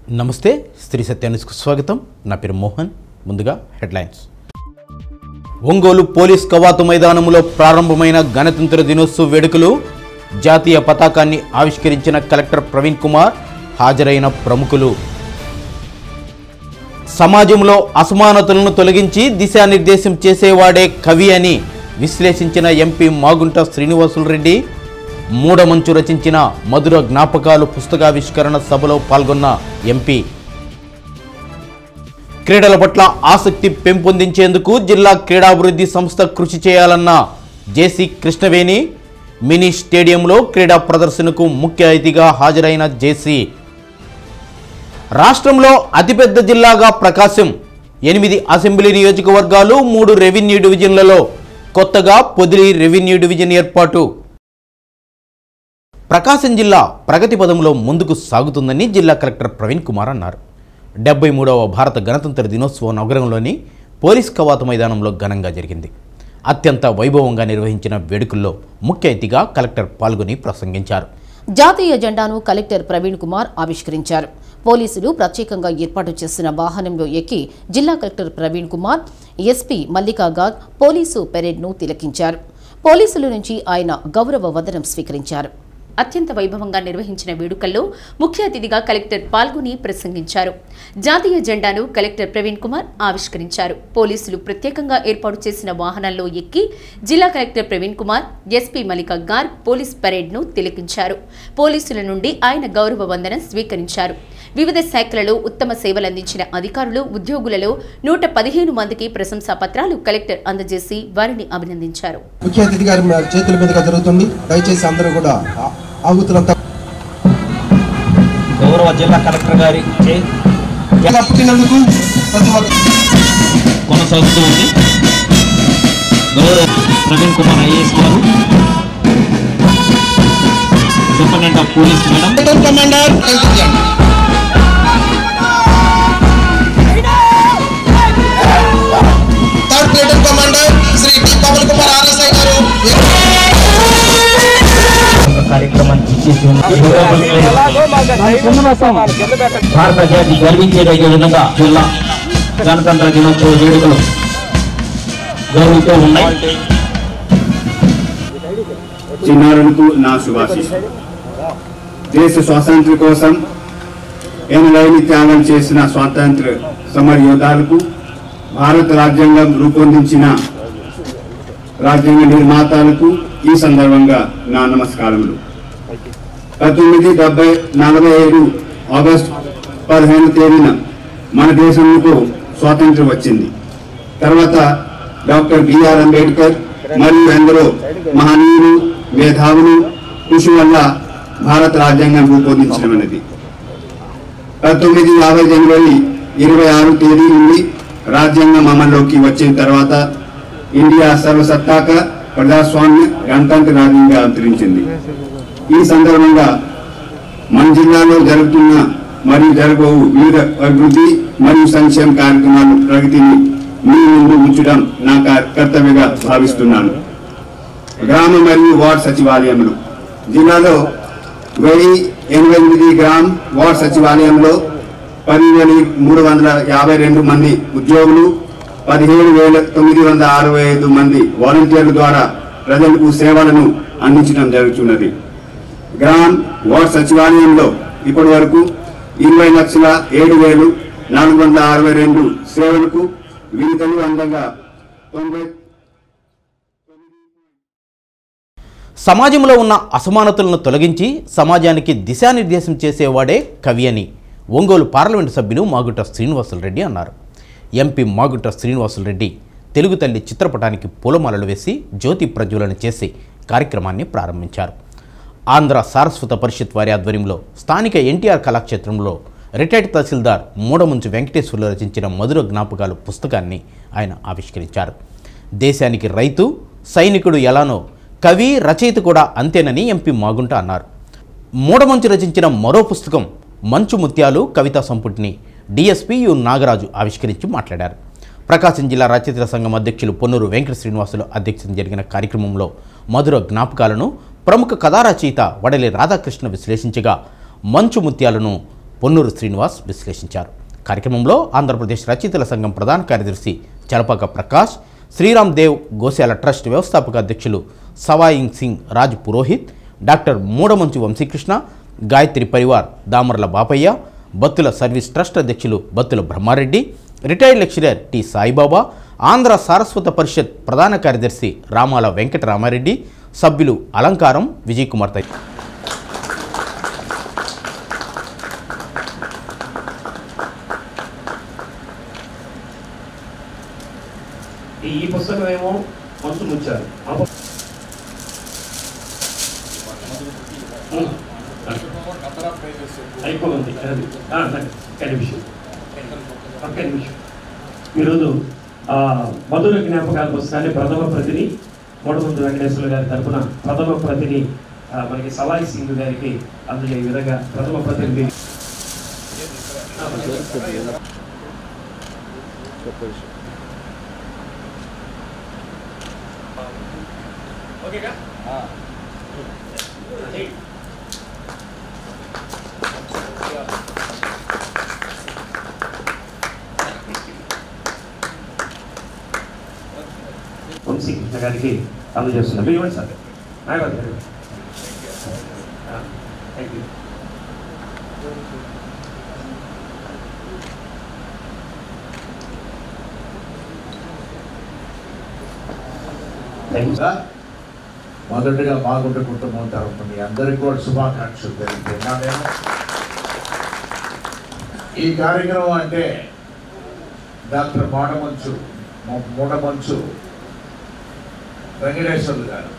నమస్తే శ్రీ సత్య న్యూస్కు స్వాగతం. నా పేరు మోహన్. ముందుగా హెడ్లైన్స్. ఒంగోలు పోలీస్ కవాతు మైదానంలో ప్రారంభమైన గణతంత్ర దినోత్సవ వేడుకలు. జాతీయ పతాకాన్ని ఆవిష్కరించిన కలెక్టర్ ప్రవీణ్ కుమార్, హాజరైన ప్రముఖులు. సమాజంలో అసమానతలను తొలగించి దిశానిర్దేశం చేసేవాడే కవి అని విశ్లేషించిన ఎంపీ మాగుంట శ్రీనివాసులు రెడ్డి. మూడమంచు రచించిన మధుర జ్ఞాపకాలు పుస్తకావిష్కరణ సభలో పాల్గొన్న ఎంపీ. క్రీడల పట్ల ఆసక్తి పెంపొందించేందుకు జిల్లా క్రీడాభివృద్ధి సంస్థ కృషి చేయాలన్న జేసీ కృష్ణవేణి. మినీ స్టేడియంలో క్రీడా ప్రదర్శనకు ముఖ్య అతిథిగా హాజరైన జేసీ. రాష్ట్రంలో అతిపెద్ద జిల్లాగా ప్రకాశం. 8 అసెంబ్లీ నియోజకవర్గాలు, 3 రెవెన్యూ డివిజన్లలో కొత్తగా పొదిలి రెవెన్యూ డివిజన్ ఏర్పాటు. ప్రకాశం జిల్లా ప్రగతి పదంలో ముందుకు సాగుతుందని జిల్లా కలెక్టర్ ప్రవీణ్ కుమార్ అన్నారు. 73వ భారత గణతంత్ర దినోత్సవం నగరంలోని పోలీస్ కవాతు మైదానంలో ఘనంగా జరిగింది. అత్యంత వైభవంగా నిర్వహించిన వేడుకల్లో ముఖ్య అతిథిగా కలెక్టర్ పాల్గొని ప్రసంగించారు. జాతీయ జెండాను కలెక్టర్ ప్రవీణ్ కుమార్ ఆవిష్కరించారు. పోలీసులు ప్రత్యేకంగా ఏర్పాటు చేసిన వాహనంలో ఎక్కి జిల్లా collector Praveen Kumar, SP Mallika Garg police పెరేడ్ను తిలకించారు. పోలీసుల నుంచి ఆయన గౌరవ వందనం స్వీకరించారు. అత్యంత వైభవంగా నిర్వహించిన వేడుకల్లో ముఖ్య అతిథిగా కలెక్టర్ పాల్గొని ప్రసంగించారు. జాతీయ జెండాను కలెక్టర్ ప్రవీణ్ కుమార్ ఆవిష్కరించారు. పోలీసులు ప్రత్యేకంగా ఏర్పాటు చేసిన వాహనంలో ఎక్కి జిల్లా collector Praveen Kumar, SP Mallika Garg police పరేడ్ను తిలకించారు. పోలీసుల నుండి ఆయన గౌరవ వందనం స్వీకరించారు. వివిధ శాఖలలో ఉత్తమ సేవలందించిన అధికారులు, ఉద్యోగులలో 115 మందికి ప్రశంసా పత్రాలు కలెక్టర్ అందజేసి వారిని అభినందించారు. ముఖ్య అతిథి గారి చేతుల మీదుగా జరుగుతుంది. దయచేసి అందరూ కూడా ఆగుతున్నంత గౌరవ జిల్లా కలెక్టర్ గారి పుట్టినందుకు కొనసాగుతూ ఉంది. గౌరవ ప్రవీణ్ కుమార్ ఐఏఎస్ గారు, superintendent of police madam, commander third platoon commander Shri T Pavan Kumar RSI గారు కార్యక్రమానికి ఇచ్చేసి భారత జాతి గర్వించేదగే విధంగా జిల్లా గణతంత్ర దినోత్సవ వేడుకలు జరుగుతూ ఉన్నాయి. చిన్నారులకు నా శుభాశీస్సులు. దేశ స్వాతంత్ర్య కోసం ఎనలేని త్యాగం చేసిన స్వాతంత్ర సమర యోధాలకు, భారత రాజ్యాంగం రూపొందించిన రాజ్యాంగ నిర్మాతలకు ఈ సందర్భంగా నా నమస్కారములు. 1947 ఆగస్టు 15 తేదీన మన దేశంలో స్వాతంత్ర్యం వచ్చింది. తర్వాత డాక్టర్ బిఆర్ అంబేద్కర్ మరియు ఎందరో మహనీయులు, మేధావులు కృషి వల్ల భారత రాజ్యాంగం రూపొందించడమైనది. 1950 జనవరి 26 తేదీ నుండి రాజ్యాంగం అమల్లోకి వచ్చిన తర్వాత ఇండియా సర్వసత్తాక ప్రజాస్వామ్య గణతంత్ర రాజ్యంగా అవతరించింది. ఈ సందర్భంగా మన జిల్లాలో జరుగుతున్న మరియు జరగబోవు వివిధ అభివృద్ధి మరియు సంక్షేమ కార్యక్రమాల ప్రగతిని మీ ముందు ఉంచడం నా కర్తవ్యంగా భావిస్తున్నాను. గ్రామ మరియు వార్డు సచివాలయంలో జిల్లాలో 1088 గ్రామ వార్డు సచివాలయంలో 10,352 మంది ఉద్యోగులు, 17,965 మంది వాలంటీర్ల ద్వారా ప్రజలకు సేవలను అందించడం జరుగుతున్నది. గ్రామ వార్డు సచివాలయంలో ఇప్పటి వరకు 20,07,462 సేవలకు విడుదల అందంగా 90. సమాజంలో ఉన్న అసమానతలను తొలగించి సమాజానికి దిశానిర్దేశం చేసేవాడే కవి అని ఒంగోలు పార్లమెంటు సభ్యులు మాగుంట శ్రీనివాసులు రెడ్డి అన్నారు. ఎంపీ మాగుంట శ్రీనివాసులు రెడ్డి తెలుగు తల్లి చిత్రపటానికి పూలమాలలు వేసి జ్యోతి ప్రజ్వలన చేసి కార్యక్రమాన్ని ప్రారంభించారు. ఆంధ్ర సారస్వత పరిషత్ వారి ఆధ్వర్యంలో స్థానిక ఎన్టీఆర్ కళాక్షేత్రంలో రిటైర్డ్ తహసీల్దార్ మూడమంచు వెంకటేశ్వర్లు రచించిన మధుర జ్ఞాపకాలు పుస్తకాన్ని ఆయన ఆవిష్కరించారు. దేశానికి రైతు, సైనికుడు ఎలానో కవి, రచయిత కూడా అంతేనని ఎంపీ మాగుంట అన్నారు. మూడమంచు రచించిన మరో పుస్తకం మంచు ముత్యాలు కవితా సంపుటిని డిఎస్పీ యు నాగరాజు ఆవిష్కరించి మాట్లాడారు. ప్రకాశం జిల్లా రచయితల సంఘం అధ్యక్షులు పొన్నూరు వెంకట శ్రీనివాసులు అధ్యక్షతన జరిగిన కార్యక్రమంలో మధుర జ్ఞాపకాలను ప్రముఖ కథా రచయిత వడలి రాధాకృష్ణ విశ్లేషించగా మంచు ముత్యాలను పొన్నూరు శ్రీనివాస్ విశ్లేషించారు. కార్యక్రమంలో ఆంధ్రప్రదేశ్ రచయితల సంఘం ప్రధాన కార్యదర్శి చలపాక ప్రకాష్, శ్రీరామ్ దేవ్ గోశాల ట్రస్ట్ వ్యవస్థాపక అధ్యక్షులు సవాయింగ్ Singh Raj Purohit, doctor Moodamanchu Vamsikrishna, Gayatri Parivar Damarla Bapaiah, Battula service trust అధ్యక్షులు Battula Brahmareddy, retired lecturer T Saibaba, Andhra Saraswata Parishat ప్రధాన కార్యదర్శి రామాల వెంకటరామారెడ్డి, సభ్యులు అలంకారం విజయ్ కుమార్ ఈ పుస్తకం ఏమో మంచు ముచ్చారు అయిపోయింది. ఈరోజు మధుర జ్ఞాపకాల పుస్తకాన్ని ప్రథమ ప్రతిని మూడమంది వెంకటేశ్వర గారి తరఫున ప్రథమ ప్రతిని మనకి సవాయి సింగ్ గారికి అందులో ఈ విధంగా ప్రథమ ప్రతినిధి వంశీకృష్ణ గారికి అందజేస్తున్నాం. మీరు ఇవ్వండి సార్. Thank you. మొదటిగా మాగుంట కుటుంబం తరఫున మీ అందరికీ కూడా శుభాకాంక్షలు తెలుపుతున్నాను. నేను ఈ కార్యక్రమం అంటే డాక్టర్ మూడమంచు వెంకటేశ్వర్లు గారు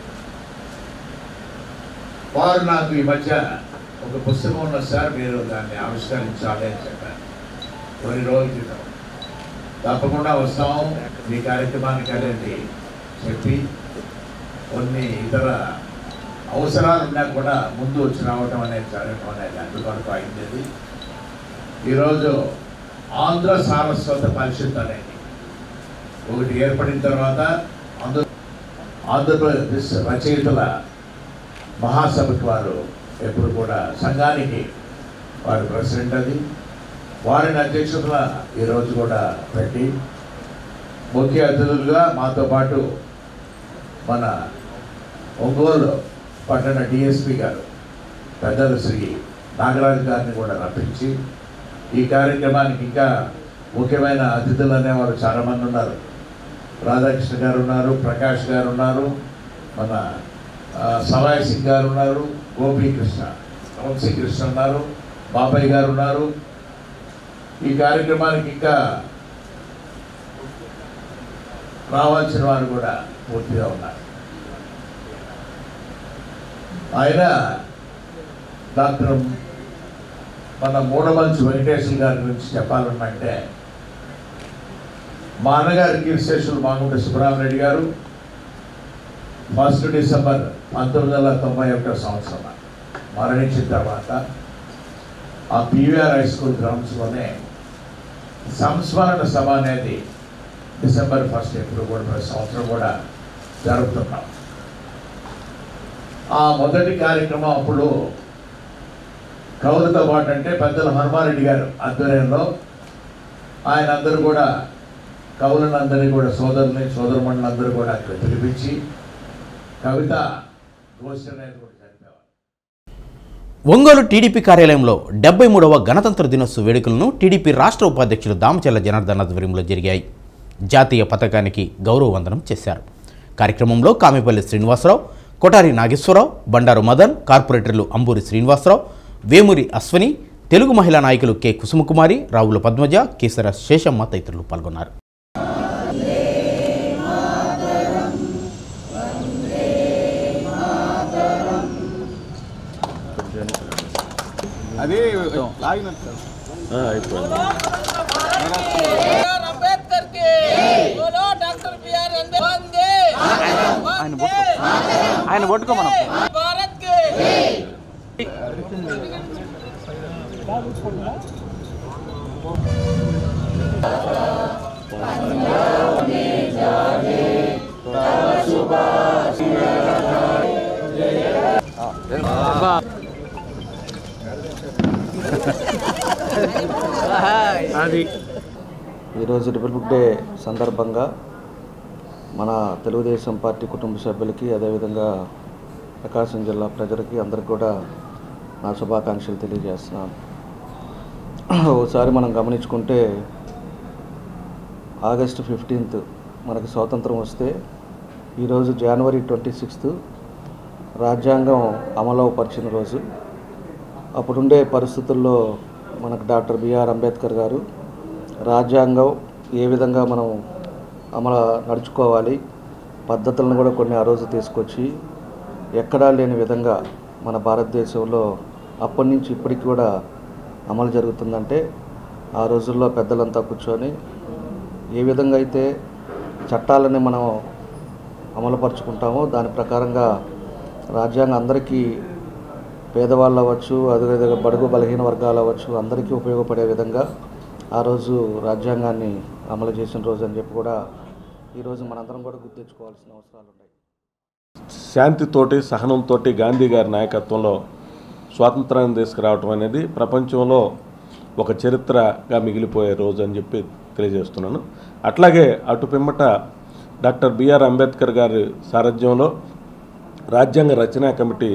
వారు నాకు ఈ మధ్య ఒక పుస్తకం ఉన్న సార్ మీరు దాన్ని ఆవిష్కరించాలి అని చెప్పారు. కొన్ని రోజుల క్రితం తప్పకుండా వస్తాము మీ కార్యక్రమానికి అనేది చెప్పి కొన్ని ఇతర అవసరాలు ఉన్నా కూడా ముందు వచ్చి రావటం అనేది జరగటం అనేది అందుకొరకు అయింది. ఈరోజు ఆంధ్ర సారస్వత పరిషత్ అనేది ఒకటి ఏర్పడిన తర్వాత ఆంధ్రప్రదేశ్ రచయితల మహాసభకి వారు ఎప్పుడు కూడా సంఘానికి వారు ప్రెసిడెంట్ అది వారిని అధ్యక్షులుగా ఈరోజు కూడా పెట్టి ముఖ్య అతిథులుగా మాతో పాటు మన ఒంగోలు పట్టణ డిఎస్పి గారు పెద్దలు శ్రీ నాగరాజు గారిని కూడా రప్పించి ఈ కార్యక్రమానికి ఇంకా ముఖ్యమైన అతిథులు అనేవారు చాలామంది ఉన్నారు. రాధాకృష్ణ గారు ఉన్నారు, ప్రకాష్ గారు ఉన్నారు, మన సవాయ్ సింగ్ గారు ఉన్నారు, గోపీకృష్ణ వంశీకృష్ణ ఉన్నారు, బాబాయ్ గారు ఉన్నారు. ఈ కార్యక్రమానికి ఇంకా రావాల్సిన వారు కూడా పూర్తిగా ఉన్నారు. ఆయన డాక్టర్ మన మూడమంచు వెంకటేశ్వర గారి గురించి చెప్పాలన్నంటే మా అన్నగారి కీర్తిశేషులు మాగుంట సుబ్రహ్మరెడ్డి గారు 1 డిసెంబర్ 1991 మరణించిన తర్వాత ఆ పీవీఆర్ హై స్కూల్ గ్రౌండ్స్లోనే సంస్మరణ సభ అనేది డిసెంబర్ 1 ఎప్పుడు కూడా ప్రతి సంవత్సరం కూడా జరుపుతున్నాం. ఆ మొదటి కార్యక్రమం అప్పుడు కవులతో పాటు అంటే పెద్దల హనుమారెడ్డి గారు ఆధ్వర్యంలో ఆయన అందరూ కూడా కవులందరినీ కూడా సోదరుమండలందరూ కూడా అక్కడ పిలిపించి కవిత గోష్ఠి అనేది కూడా జరిపేవారు. ఒంగోలు టీడీపీ కార్యాలయంలో 73వ గణతంత్ర దినోత్సవ వేడుకలను టీడీపీ రాష్ట్ర ఉపాధ్యక్షులు దామచర్ల జనార్దన్ ఆధ్వర్యంలో జరిగాయి. జాతీయ పతాకానికి గౌరవ వందనం చేశారు. కార్యక్రమంలో కామిపల్లి శ్రీనివాసరావు, కొటారి నాగేశ్వరరావు, బండారు మదన్, కార్పొరేటర్లు అంబూరి శ్రీనివాసరావు, వేమూరి అశ్వని, తెలుగు మహిళా నాయకులు కె కుసుమకుమారి, రావుల పద్మజ, కేసర శేషమ్మ తదితరులు పాల్గొన్నారు. ఆయన పట్టుకో మనం ఈరోజు రిపబ్లిక్ డే సందర్భంగా మన తెలుగుదేశం పార్టీ కుటుంబ సభ్యులకి అదేవిధంగా ప్రకాశం జిల్లా ప్రజలకి అందరికి కూడా నా శుభాకాంక్షలు తెలియజేస్తున్నాను. ఒకసారి మనం గమనించుకుంటే ఆగస్టు 15th మనకి స్వాతంత్రం వస్తే ఈరోజు జనవరి 26th రాజ్యాంగం అమలు పరిచిన రోజు. అప్పుడుండే పరిస్థితుల్లో మనకు డాక్టర్ బిఆర్ అంబేద్కర్ గారు రాజ్యాంగం ఏ విధంగా మనం నడుచుకోవాలి పద్ధతులను కూడా కొన్ని ఆ రోజు తీసుకొచ్చి ఎక్కడా లేని విధంగా మన భారతదేశంలో అప్పటి నుంచి ఇప్పటికి కూడా అమలు జరుగుతుందంటే ఆ రోజుల్లో పెద్దలంతా కూర్చొని ఏ విధంగా అయితే చట్టాలని మనం అమలుపరుచుకుంటామో దాని ప్రకారంగా రాజ్యాంగం అందరికీ పేదవాళ్ళు అవ్వచ్చు, అదేవిధంగా బడుగు బలహీన వర్గాలు అవ్వచ్చు, అందరికీ ఉపయోగపడే విధంగా ఆ రోజు రాజ్యాంగాన్ని అమలు చేసిన రోజు అని చెప్పి కూడా ఈరోజు మనందరం కూడా గుర్తించుకోవాల్సిన అవసరాలు ఉన్నాయి. శాంతితోటి సహనంతో గాంధీ గారి నాయకత్వంలో స్వాతంత్రాన్ని తీసుకురావటం అనేది ప్రపంచంలో ఒక చరిత్రగా మిగిలిపోయే రోజు అని చెప్పి తెలియజేస్తున్నాను. అట్లాగే అటు పిమ్మట డాక్టర్ బిఆర్ అంబేద్కర్ గారి సారథ్యంలో రాజ్యాంగ రచనా కమిటీ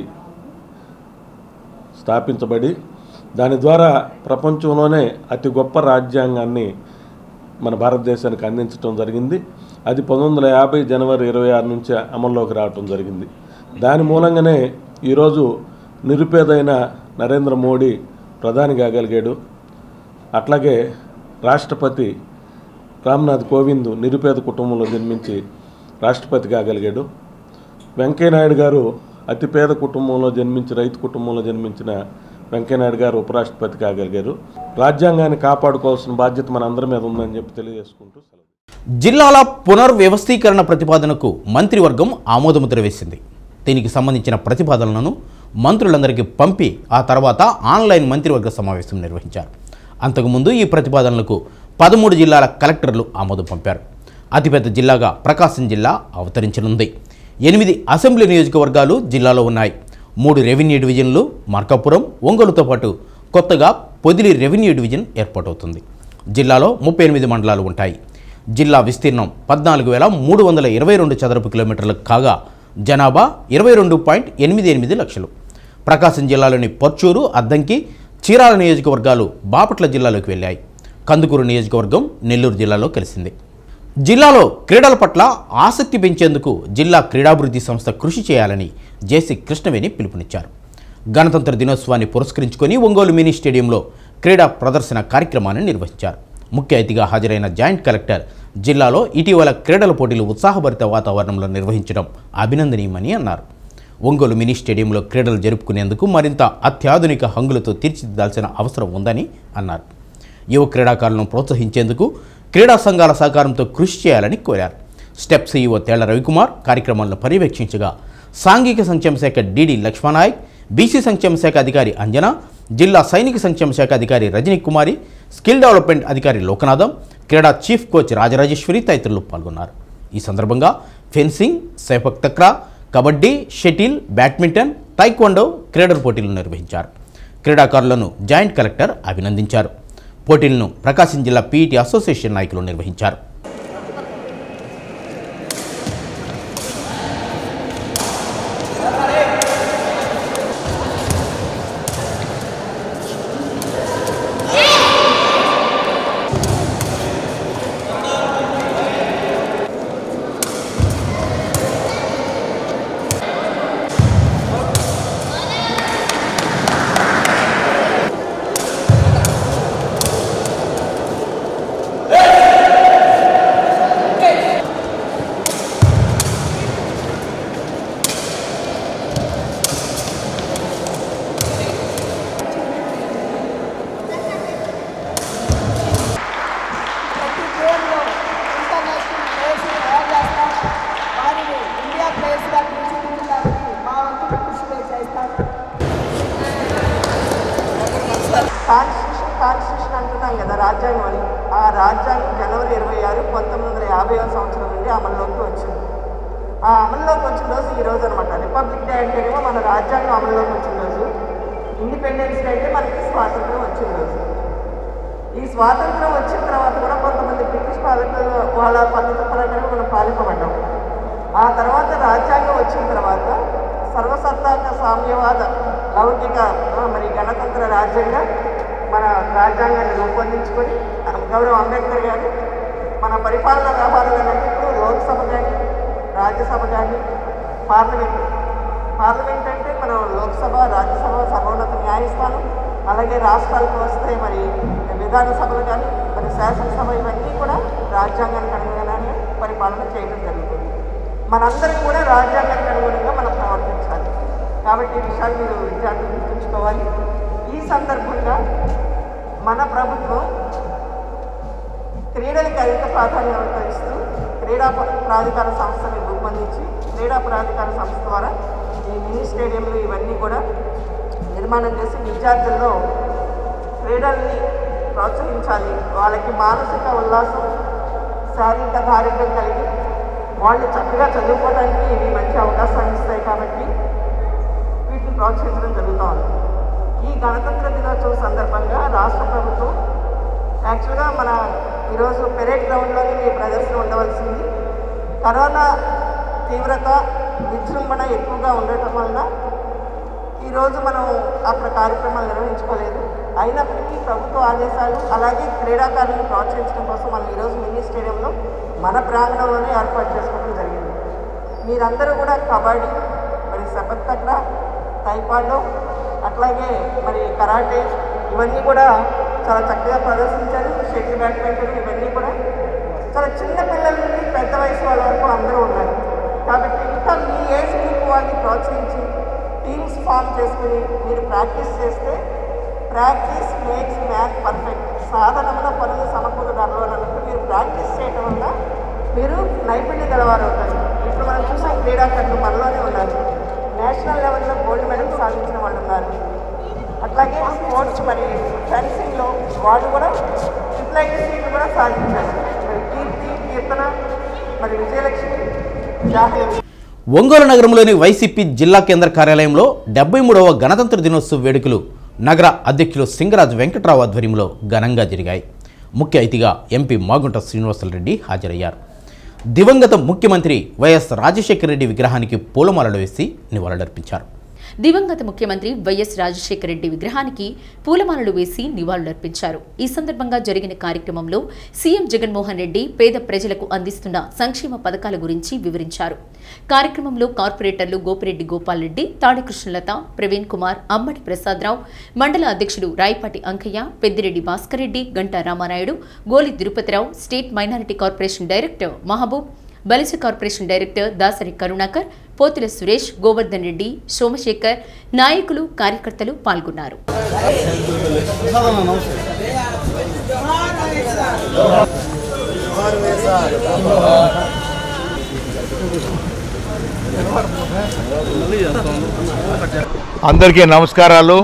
స్థాపించబడి దాని ద్వారా ప్రపంచంలోనే అతి గొప్ప రాజ్యాంగాన్ని మన భారతదేశానికి అందించడం జరిగింది. అది 1950 జనవరి 26 నుంచి అమల్లోకి రావటం జరిగింది. దాని మూలంగానే ఈరోజు నిరుపేదైన నరేంద్ర మోడీ ప్రధాని కాగలిగాడు. అట్లాగే రాష్ట్రపతి రామ్నాథ్ కోవింద్ నిరుపేద కుటుంబంలో జన్మించి రాష్ట్రపతి కాగలిగాడు. వెంకయ్యనాయుడు గారు అతిపేద కుటుంబంలో జన్మించి రైతు కుటుంబంలో జన్మించిన వెంకయ్యనాయుడు గారు ఉపరాష్ట్రపతి కాగలిగారు. రాజ్యాంగాన్ని కాపాడుకోవాల్సిన బాధ్యత మన అందరి మీద ఉందని చెప్పి తెలియజేసుకుంటూ జిల్లాల పునర్వ్యవస్థీకరణ ప్రతిపాదనకు మంత్రివర్గం ఆమోదముద్ర వేసింది. దీనికి సంబంధించిన ప్రతిపాదనలను మంత్రులందరికీ పంపి ఆ తర్వాత ఆన్లైన్ మంత్రివర్గ సమావేశం నిర్వహించారు. అంతకుముందు ఈ ప్రతిపాదనలకు 13 జిల్లాల కలెక్టర్లు ఆమోదం పంపారు. అతిపెద్ద జిల్లాగా ప్రకాశం జిల్లా అవతరించనుంది. 8 అసెంబ్లీ నియోజకవర్గాలు జిల్లాలో ఉన్నాయి. 3 రెవెన్యూ డివిజన్లు మార్కాపురం, ఒంగోలుతో పాటు కొత్తగా పొదిలి రెవెన్యూ డివిజన్ ఏర్పాటవుతుంది. జిల్లాలో 38 మండలాలు ఉంటాయి. జిల్లా విస్తీర్ణం 14,322 చదరపు కిలోమీటర్లకు కాగా జనాభా 22.88 లక్షలు. ప్రకాశం జిల్లాలోని పర్చూరు, అద్దంకి, చీరాల నియోజకవర్గాలు బాపట్ల జిల్లాలోకి వెళ్ళాయి. కందుకూరు నియోజకవర్గం నెల్లూరు జిల్లాలో కలిసింది. జిల్లాలో క్రీడల పట్ల ఆసక్తి పెంచేందుకు జిల్లా క్రీడాభివృద్ధి సంస్థ కృషి చేయాలని జేసీ కృష్ణవేణి పిలుపునిచ్చారు. గణతంత్ర దినోత్సవాన్ని పురస్కరించుకొని ఒంగోలు మినీ స్టేడియంలో క్రీడా ప్రదర్శన కార్యక్రమాన్ని నిర్వహించారు. ముఖ్య అతిథిగా హాజరైన జాయింట్ కలెక్టర్ జిల్లాలో ఇటీవల క్రీడల పోటీలు ఉత్సాహభరిత వాతావరణంలో నిర్వహించడం అభినందనీయమని అన్నారు. ఒంగోలు మినీ స్టేడియంలో క్రీడలు జరుపుకునేందుకు మరింత అత్యాధునిక హంగులతో తీర్చిదిద్దాల్సిన అవసరం ఉందని అన్నారు. యువ క్రీడాకారులను ప్రోత్సహించేందుకు క్రీడా సంఘాల సహకారంతో కృషి చేయాలని కోరారు. స్టెప్ సీఈఓ తేళ్ల రవికుమార్ కార్యక్రమాలను పర్యవేక్షించగా సాంఘిక సంక్షేమ శాఖ డీడీ లక్ష్మణనాయక్, బీసీ సంక్షేమ శాఖ అధికారి అంజన, జిల్లా సైనిక సంక్షేమ శాఖ అధికారి రజనీ కుమారి, స్కిల్ డెవలప్మెంట్ అధికారి లోకనాథం, క్రీడా చీఫ్ కోచ్ రాజరాజేశ్వరి తదితరులు పాల్గొన్నారు. ఈ సందర్భంగా fencing, sepak takraw, kabaddi, shuttle, badminton, taekwondo క్రీడల పోటీలు నిర్వహించారు. క్రీడాకారులను జాయింట్ కలెక్టర్ అభినందించారు. పోటీలను ప్రకాశం జిల్లా పీఈటీ అసోసియేషన్ నాయకులు నిర్వహించారు. కాన్స్టిట్యూషన్ అంటున్నాం కదా రాజ్యాంగం అని. ఆ రాజ్యాంగం జనవరి 26, 1950వ సంవత్సరం నుండి అమల్లోకి వచ్చింది. ఆ అమల్లోకి వచ్చిన రోజు ఈ రోజు అనమాట. రిపబ్లిక్ డే అంటేనేమో మన రాజ్యాంగం అమల్లోకి వచ్చిన రోజు, ఇండిపెండెన్స్ డే అంటే మనకి స్వాతంత్రం వచ్చిన రోజు. ఈ స్వాతంత్రం వచ్చిన తర్వాత కూడా కొంతమంది బ్రిటిష్ పాలకులు వాళ్ళ పద్ధతి ప్రకారం మనం పాలింపబడ్డాం. ఆ తర్వాత రాజ్యాంగం వచ్చిన తర్వాత సర్వసత్తాక సామ్యవాద లౌకిక మరి గణతంత్ర రాజ్యంగా మన రాజ్యాంగాన్ని రూపొందించుకొని గౌరవ అంబేద్కర్ గారు మన పరిపాలనా వ్యవహారాలన్నింటినీ ఇప్పుడు లోక్సభ కానీ రాజ్యసభ కానీ పార్లమెంట్ అంటే మనం లోక్సభ రాజ్యసభ సర్వోన్నత న్యాయస్థానం, అలాగే రాష్ట్రాలకు వస్తే మరి విధానసభలు కానీ మరి శాసనసభ ఇవన్నీ కూడా రాజ్యాంగానికి అనుగుణంగానే పరిపాలన చేయడం జరుగుతుంది. మనందరం కూడా రాజ్యాంగానికి అనుగుణంగా మనం ప్రవర్తించాలి. కాబట్టి ఈ విషయాలు మీరు విద్యార్థులు గుర్తుంచుకోవాలి. ఈ సందర్భంగా మన ప్రభుత్వం క్రీడలకు అధిక ప్రాధాన్యత ఇస్తూ క్రీడా ప్రాధికార సంస్థని రూపొందించి క్రీడా ప్రాధికార సంస్థ ద్వారా ఈ మినీ స్టేడియంలు ఇవన్నీ కూడా నిర్మాణం చేసి విద్యార్థుల్లో క్రీడల్ని ప్రోత్సహించాలి. వాళ్ళకి మానసిక ఉల్లాసం, శారీరక దారిద్ర్యం కలిగి వాళ్ళు చక్కగా చదువుకోవడానికి ఇవి మంచి అవకాశాన్ని ఇస్తాయి. కాబట్టి వీటిని ప్రోత్సహించడం జరుగుతూ ఉంది. ఈ గణతంత్ర దినోత్సవం సందర్భంగా రాష్ట్ర ప్రభుత్వం యాక్చువల్గా మన ఈరోజు పెరేడ్ గ్రౌండ్లోనే మీ ప్రదర్శన ఉండవలసింది. కరోనా తీవ్రత విజృంభణ ఎక్కువగా ఉండటం వలన ఈరోజు మనం అక్కడ కార్యక్రమాలు నిర్వహించుకోలేదు. అయినప్పటికీ ప్రభుత్వ ఆదేశాలు అలాగే క్రీడాకారులను ప్రోత్సహించడం కోసం మనం ఈరోజు మినీ స్టేడియంలో మన ప్రాంగణంలోనే ఏర్పాటు చేసుకోవడం జరిగింది. మీరందరూ కూడా కబడ్డీ, మరి సపత్ తక్రా, తైక్వాండో, అట్లాగే మరి కరాటే ఇవన్నీ కూడా చాలా చక్కగా ప్రదర్శించారు. షటిల్ బ్యాడ్మింటన్ ఇవన్నీ కూడా చాలా చిన్న పిల్లల నుండి పెద్ద వయసు వాళ్ళ వరకు అందరూ ఉన్నారు. కాబట్టి ఇంకా మీ ఏజ్ గ్రూప్ వాళ్ళని ప్రోత్సహించి టీమ్స్ ఫామ్ చేసుకుని మీరు ప్రాక్టీస్ చేస్తే ప్రాక్టీస్ మేక్స్ మ్యాన్ పర్ఫెక్ట్, సాధనమున పనులు సమకూరు అన్నట్టు మీరు ప్రాక్టీస్ చేయడం వల్ల మీరు నైపుణ్యం గలవారు అవుతారు. ఇప్పుడు మనం చూసే క్రీడాకారులు మనలోనే ఉన్నారు. నేషనల్ లెవెల్లో గోల్డ్ మెడల్ సాధించిన వాళ్ళు ఉన్నారు. అట్లాగే స్పోర్ట్స్ మరి ఫెన్సింగ్లో వాళ్ళు కూడా ట్రిపుల్ ఐటీ సీట్లు కూడా సాధించారు. మరి కీర్తన, మరి విజయలక్ష్మి, జాహ్నవి. ఒంగోలు నగరంలోని వైసీపీ జిల్లా కేంద్ర కార్యాలయంలో 73వ గణతంత్ర దినోత్సవ వేడుకలు నగర అధ్యక్షులు సింగరాజు వెంకట్రావు ఆధ్వర్యంలో ఘనంగా జరిగాయి. ముఖ్య అతిథిగా ఎంపీ మాగుంట శ్రీనివాసులరెడ్డి హాజరయ్యారు. దివంగత ముఖ్యమంత్రి వైఎస్ రాజశేఖర రెడ్డి విగ్రహానికి పూలమాలలు వేసి నివాళులర్పించారు. దివంగత ముఖ్యమంత్రి వైఎస్ రాజశేఖర రెడ్డి విగ్రహానికి పూలమాలలు వేసి నివాళులర్పించారు. ఈ సందర్భంగా జరిగిన కార్యక్రమంలో సీఎం జగన్మోహన్ రెడ్డి పేద ప్రజలకు అందిస్తున్న సంక్షేమ పథకాల గురించి వివరించారు. కార్యక్రమంలో కార్పొరేటర్లు గోపిరెడ్డి గోపాల్ రెడ్డి, తాడి కృష్ణలత, ప్రవీణ్ కుమార్, అమ్మడి ప్రసాదరావు, మండల అధ్యక్షుడు Rayapati Ankaiah, Peddireddy Bhaskar Reddy, Ganta Ramanaidu, Goli Tirupathirao, state minority corporation director Mahaboob, Balija corporation director Dasari Karunakar, Pothula Suresh, Govardhan Reddy, Somasekhar, నాయకులు, కార్యకర్తలు పాల్గొన్నారు. అందరికీ నమస్కారాలు.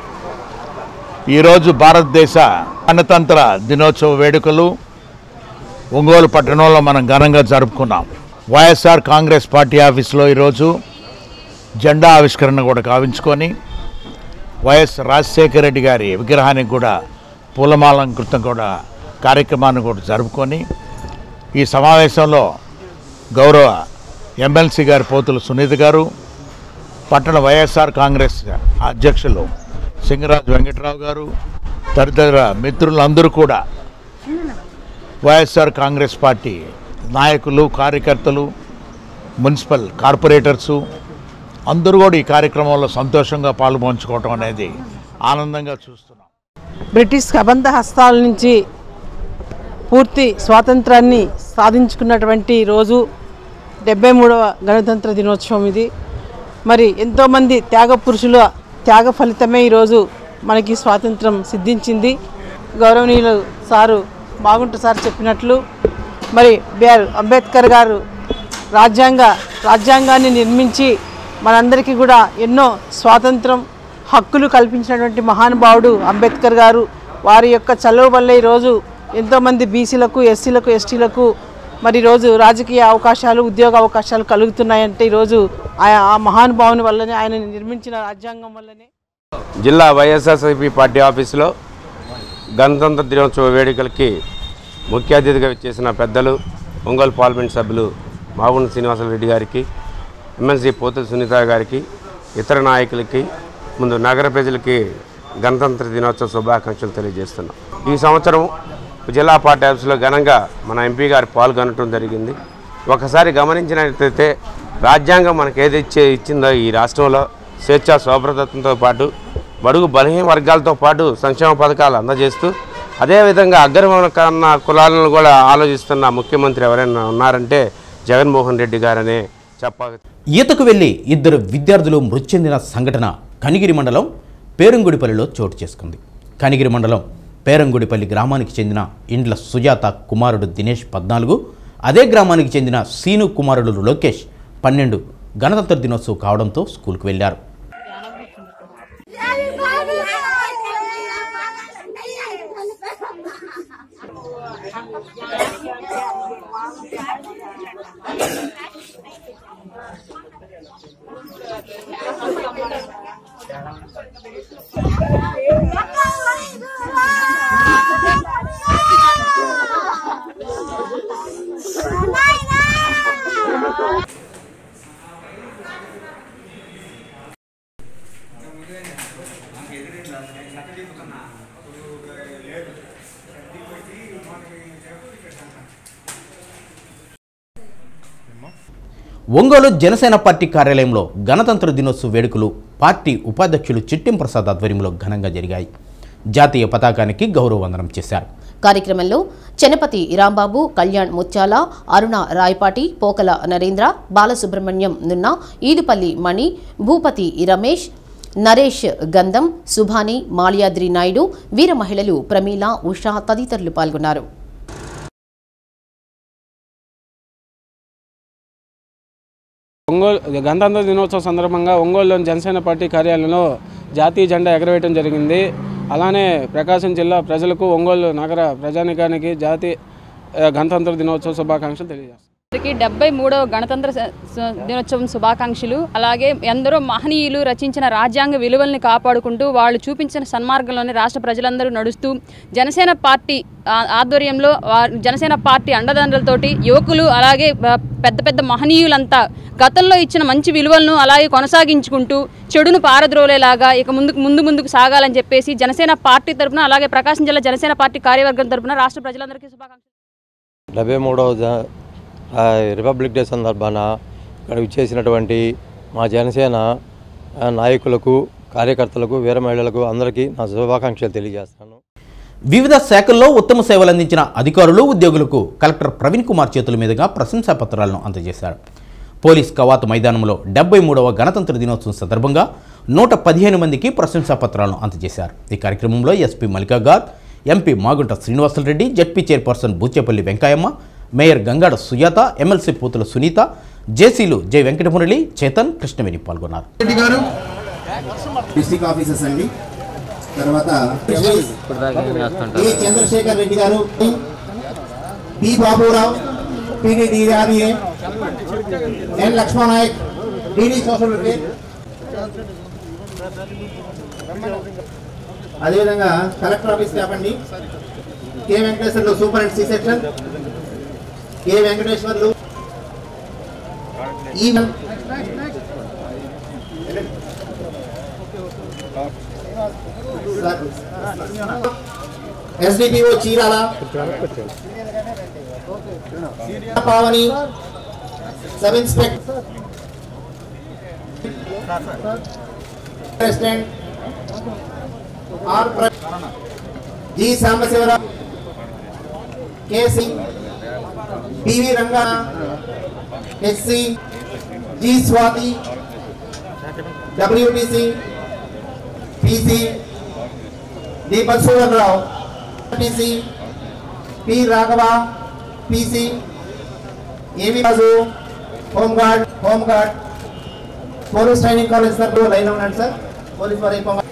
ఈరోజు భారతదేశ గణతంత్ర దినోత్సవ వేడుకలు ఒంగోలు పట్టణంలో మనం ఘనంగా జరుపుకున్నాం. వైఎస్ఆర్ కాంగ్రెస్ పార్టీ ఆఫీసులో ఈరోజు జెండా ఆవిష్కరణ కూడా కావించుకొని వైఎస్ రాజశేఖర రెడ్డి గారి విగ్రహానికి కూడా పూలమాలంకృతం కూడా కార్యక్రమాన్ని కూడా జరుపుకొని ఈ సమావేశంలో గౌరవ ఎమ్మెల్సీ గారి పోతుల సునీత గారు, పట్టణ వైఎస్ఆర్ కాంగ్రెస్ అధ్యక్షులు సింగరాజు వెంకట్రావు గారు, తదితర మిత్రులందరూ కూడా వైఎస్ఆర్ కాంగ్రెస్ పార్టీ నాయకులు, కార్యకర్తలు, మున్సిపల్ కార్పొరేటర్సు అందరూ కూడా ఈ కార్యక్రమంలో సంతోషంగా పాల్పంచుకోవటం అనేది ఆనందంగా చూస్తున్నాం. బ్రిటిష్ కబంధ హస్తాల నుంచి పూర్తి స్వాతంత్రాన్ని సాధించుకున్నటువంటి రోజు 73వ గణతంత్ర దినోత్సవం ఇది. మరి ఎంతోమంది త్యాగ పురుషుల త్యాగ ఫలితమే ఈరోజు మనకి స్వాతంత్రం సిద్ధించింది. గౌరవనీయులు సారు మాగుంట సార్ చెప్పినట్లు మరి బిఆర్ అంబేద్కర్ గారు రాజ్యాంగాన్ని నిర్మించి మనందరికీ కూడా ఎన్నో స్వాతంత్రం హక్కులు కల్పించినటువంటి మహానుభావుడు అంబేద్కర్ గారు. వారి యొక్క చలువ వల్ల ఈరోజు ఎంతోమంది బీసీలకు, ఎస్సీలకు, ఎస్టీలకు మరి ఈరోజు రాజకీయ అవకాశాలు, ఉద్యోగ అవకాశాలు కలుగుతున్నాయంటే ఈరోజు ఆ మహానుభావుని వల్లనే, ఆయన నిర్మించిన రాజ్యాంగం వల్లనే. జిల్లా వైఎస్ఆర్సీపీ పార్టీ ఆఫీసులో గణతంత్ర దినోత్సవ వేడుకలకి ముఖ్య అతిథిగా చేసిన పెద్దలు ఒంగోలు పార్లమెంట్ సభ్యులు మాగుంట శ్రీనివాసరెడ్డి గారికి, ఎమ్మెల్సీ పోతుల సునీత గారికి, ఇతర నాయకులకి, ముందు నగర ప్రజలకి గణతంత్ర దినోత్సవ శుభాకాంక్షలు తెలియజేస్తున్నాం. ఈ సంవత్సరం జిల్లా పార్టీ ఆఫీసులో ఘనంగా మన ఎంపీ గారు పాల్గొనడం జరిగింది. ఒకసారి గమనించినట్లయితే రాజ్యాంగం మనకు ఏది ఇచ్చిందో ఈ రాష్ట్రంలో స్వేచ్ఛా స్వభ్రతత్వంతో పాటు బడుగు బలహీన వర్గాలతో పాటు సంక్షేమ పథకాలు అందజేస్తూ అదేవిధంగా అగ్రవర్ణ కులాలను కూడా ఆలోచిస్తున్న ముఖ్యమంత్రి ఎవరైనా ఉన్నారంటే జగన్మోహన్ రెడ్డి గారనే చెప్పాలి. ఈతకు వెళ్లి ఇద్దరు విద్యార్థులు మృతి చెందిన సంఘటన కనిగిరి మండలం పేరంగుడిపల్లిలో చోటు చేసుకుంది. కనిగిరి మండలం పేరంగుడిపల్లి గ్రామానికి చెందిన ఇండ్ల సుజాత కుమారుడు దినేష్ 14, అదే గ్రామానికి చెందిన సీను కుమారుడు లోకేష్ 12 గణతంత్ర దినోత్సవం కావడంతో స్కూల్కు వెళ్లారు. ఒంగోలు జనసేన పార్టీ కార్యాలయంలో గణతంత్ర దినోత్సవ వేడుకలు పార్టీ ఉపాధ్యక్షులు చిట్టెం ప్రసాద్ ఆధ్వర్యంలో ఘనంగా జరిగాయి. జాతీయ పతాకానికి గౌరవ వందనం చేశారు. కార్యక్రమంలో చెనపతి రాంబాబు, కళ్యాణ్ ముత్యాల, అరుణ రాయపాటి, పోకల నరేంద్ర, బాలసుబ్రహ్మణ్యం నున్న, ఈదుపల్లి మణి, భూపతి రమేష్, నరేష్ గంధం, సుభాని, మాల్యాద్రి నాయుడు, వీర మహిళలు ప్రమీల, ఉషా తదితరులు పాల్గొన్నారు. ఒంగోలు గణతంత్ర దినోత్సవం సందర్భంగా ఒంగోలులోని జనసేన పార్టీ కార్యాలయంలో జాతీయ జెండా ఎగరవేయడం జరిగింది. అలానే ప్రకాశం జిల్లా ప్రజలకు, ఒంగోలు నగర ప్రజానికానికి జాతీయ గణతంత్ర దినోత్సవ శుభాకాంక్షలు తెలియజేస్తాను. 73వ గణతంత్ర దినోత్సవం శుభాకాంక్షలు. అలాగే ఎందరో మహనీయులు రచించిన రాజ్యాంగ విలువల్ని కాపాడుకుంటూ వాళ్ళు చూపించిన సన్మార్గంలోనే రాష్ట్ర ప్రజలందరూ నడుస్తూ జనసేన పార్టీ ఆధ్వర్యంలో జనసేన పార్టీ అండదండలతోటి యువకులు అలాగే పెద్ద పెద్ద మహనీయులంతా గతంలో ఇచ్చిన మంచి విలువలను అలాగే కొనసాగించుకుంటూ చెడును పారద్రోలేలాగా ఇక ముందుకు సాగాలని చెప్పేసి జనసేన పార్టీ తరఫున అలాగే ప్రకాశం జిల్లా జనసేన పార్టీ కార్యవర్గం తరఫున రాష్ట్ర ప్రజలందరికీ శుభాకాంక్షలు. 73వ రిపబ్లిక్ డే సందర్భాన ఇక్కడ విచ్చేసినటువంటి మా జనసేన నాయకులకు, కార్యకర్తలకు, వీర మహిళలకు అందరికీ నా శుభాకాంక్షలు తెలియజేస్తాను. వివిధ శాఖల్లో ఉత్తమ సేవలు అందించిన అధికారులు, ఉద్యోగులకు కలెక్టర్ ప్రవీణ్ కుమార్ చేతుల మీదుగా ప్రశంసా పత్రాలను అందజేశారు. పోలీస్ కవాతు మైదానంలో 73వ గణతంత్ర దినోత్సవం సందర్భంగా 115 మందికి ప్రశంసా పత్రాలను అందజేశారు. ఈ కార్యక్రమంలో SP Mallika Garg, MP Magunta Srinivasareddy, ZP chairperson Buchepalli Venkayamma, mayor Gangada Sujatha, MLC Pothula Sunitha, జేసీలు జై వెంకటమురళి, చేతన్, కృష్ణవేణి పాల్గొన్నారు. డిస్ట్రిక్ట్ ఆఫీసర్స్ అండి, తర్వాత చంద్రశేఖర్ రెడ్డి గారు, P Baburao, PDDRA, N Lakshmana Naik, DD social welfare, అదేవిధంగా కలెక్టర్ ఆఫీస్ స్టాఫ్ అండి, K Venkateswarlu superintendent C section, K Venkateswarlu, SDPO Chirala, Pavani, sub inspector president R G Sambasivarao, K Singh, PV Ranga, SC, G Swathi, WTC, PC, D Balsurarao, TC, P Raghava, PC, AV Raju, home guard, police training college sir line ఉన్నాడు sir, police వారు అయిపోయి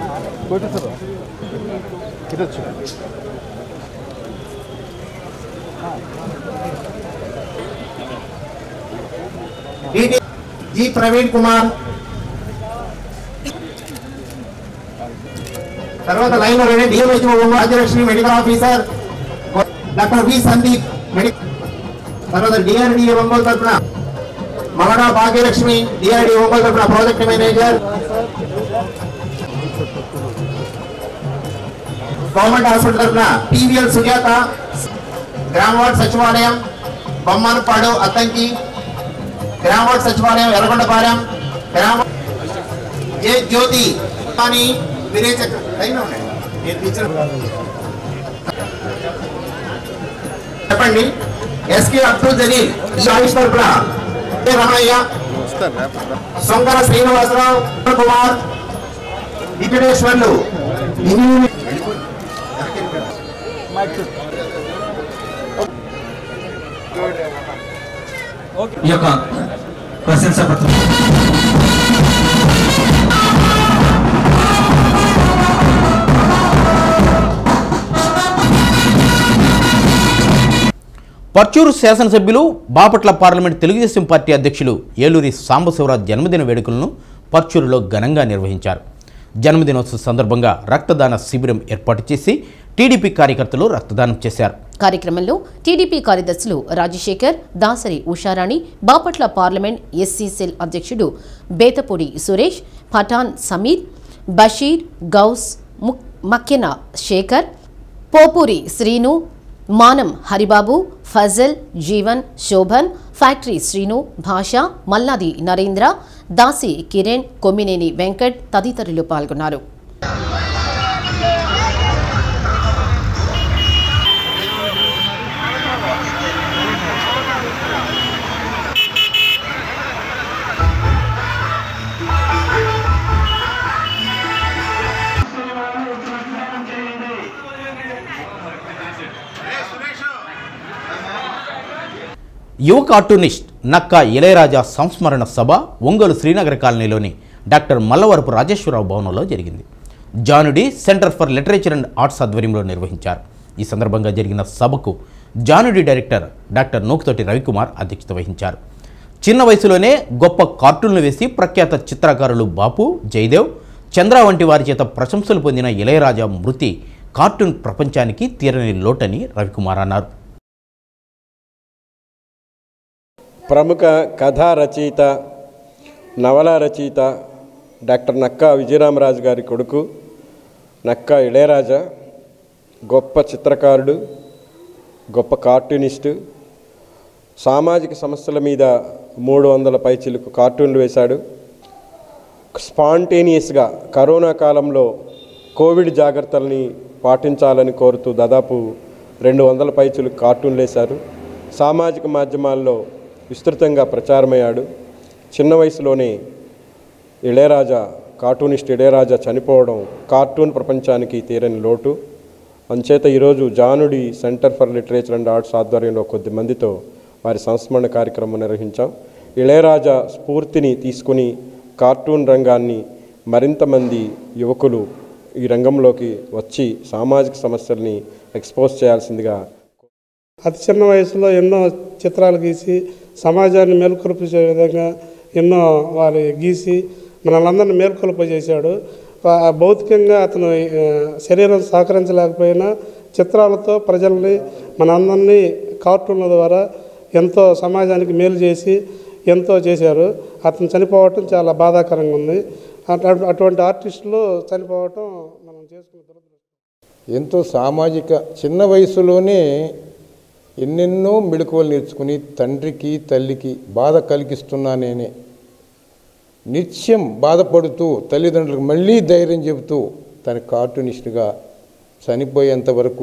जी प्रवीण कुमार, తర్వాత line లో DMHO Rajyalakshmi medical officer doctor V Sandeep తర్వాత DRDA Ongole తరఫున Malada Bhagyalakshmi DRDA Ongole తరఫున project manager government hospital తరఫున TVL Sujatha Grama ward సచివాలయం బొమ్మనపాడు అత్తంకి గ్రామ వార్డ్ సచివాలయం ఎర్రగొండపాలెం గ్రామ ఏ జ్యోతి కానీ చెప్పండి ఎస్కే అబ్దుల్ జలీల్ ఆయుష్ తరఫున రమణయ్య సొంగర శ్రీనివాసరావు కుమార్ వికటేశ్వర్లు ఈ యొక్క ప్రశంసా పత్రం పర్చూరు శాసనసభ్యులు బాపట్ల పార్లమెంట్ తెలుగుదేశం పార్టీ అధ్యక్షులు ఏలూరి సాంబశివరావు జన్మదిన వేడుకలను పర్చూరులో ఘనంగా నిర్వహించారు. జన్మదినోత్సవ సందర్భంగా రక్తదాన శిబిరం ఏర్పాటు చేసి టీడీపీ కార్యకర్తలు రక్తదానం చేశారు. కార్యక్రమంలో టీడీపీ కార్యదర్శులు Rajasekhar, Dasari Usharani, Bapatla parliament SC cell అధ్యక్షుడు బేతపూడి సురేష్, పఠాన్ సమీర్, బషీర్, గౌస్, మక్కెన శేఖర్, పోపూరి శ్రీను, మానం హరిబాబు, ఫజల్, జీవన్, శోభన్, ఫ్యాక్టరీ శ్రీను, భాష, మల్లాది నరేంద్ర, దాసి కిరణ్, కొమ్మినేని వెంకట్ తదితరులు పాల్గొన్నారు. యువ కార్టూనిస్ట్ నక్కా ఇళయరాజా సంస్మరణ సభ ఒంగోలు శ్రీనగర్ కాలనీలోని డాక్టర్ మల్లవరపు రాజేశ్వరరావు భవనంలో జరిగింది. Janudi centre for literature and arts ఆధ్వర్యంలో నిర్వహించారు. ఈ సందర్భంగా జరిగిన సభకు జానుడి డైరెక్టర్ డాక్టర్ నూకుతోటి రవికుమార్ అధ్యక్షత వహించారు. చిన్న వయసులోనే గొప్ప కార్టూన్లు వేసి ప్రఖ్యాత చిత్రకారులు బాపు, జయదేవ్, చంద్ర వంటి వారి చేత ప్రశంసలు పొందిన ఇళయరాజా మృతి కార్టూన్ ప్రపంచానికి తీరని లోటని రవికుమార్ అన్నారు. ప్రముఖ కథా రచయిత, నవలా రచయిత డాక్టర్ నక్కా విజయరామరాజు గారి కొడుకు నక్కా ఇళయరాజా గొప్ప చిత్రకారుడు, గొప్ప కార్టూనిస్టు. సామాజిక సమస్యల మీద 300 పైచిలుకు కార్టూన్లు వేశాడు. స్పాంటేనియస్గా కరోనా కాలంలో కోవిడ్ జాగ్రత్తల్ని పాటించాలని కోరుతూ దాదాపు 200 పైచిలుకు కార్టూన్లు వేశారు. సామాజిక మాధ్యమాల్లో విస్తృతంగా ప్రచారమయ్యాడు. చిన్న వయసులోనే ఇళయరాజా, కార్టూనిస్ట్ ఇళయరాజా చనిపోవడం కార్టూన్ ప్రపంచానికి తీరని లోటు. అంచేత ఈరోజు Janudi centre for literature and arts ఆధ్వర్యంలో కొద్ది మందితో వారి సంస్మరణ కార్యక్రమం నిర్వహించాం. ఇళయరాజా స్ఫూర్తిని తీసుకుని కార్టూన్ రంగాన్ని మరింత మంది యువకులు ఈ రంగంలోకి వచ్చి సామాజిక సమస్యల్ని ఎక్స్పోజ్ చేయాల్సిందిగా. అతి చిన్న వయసులో ఎన్నో చిత్రాలు గీసి సమాజాన్ని మేల్కొల్పే విధంగా ఎన్నో వారి గీసి మనల్ని మేల్కొల్పజేశాడు. భౌతికంగా అతను శరీరం సహకరించలేకపోయినా చిత్రాలతో ప్రజల్ని మనందరినీ కార్టూన్ల ద్వారా ఎంతో సమాజానికి మేలు చేసి ఎంతో చేశారు. అతను చనిపోవటం చాలా బాధాకరంగా ఉంది. అటువంటి ఆర్టిస్టులు చనిపోవటం మనం చేసుకున్న దురదృష్టం. ఎంతో సామాజిక చిన్న వయసులోనే ఎన్నెన్నో మెళకువలు నేర్చుకుని తండ్రికి తల్లికి బాధ కలిగిస్తున్నానేనే నిత్యం బాధపడుతూ తల్లిదండ్రులకు మళ్ళీ ధైర్యం చెబుతూ తన కార్టూనిస్ట్గా చనిపోయేంత వరకు,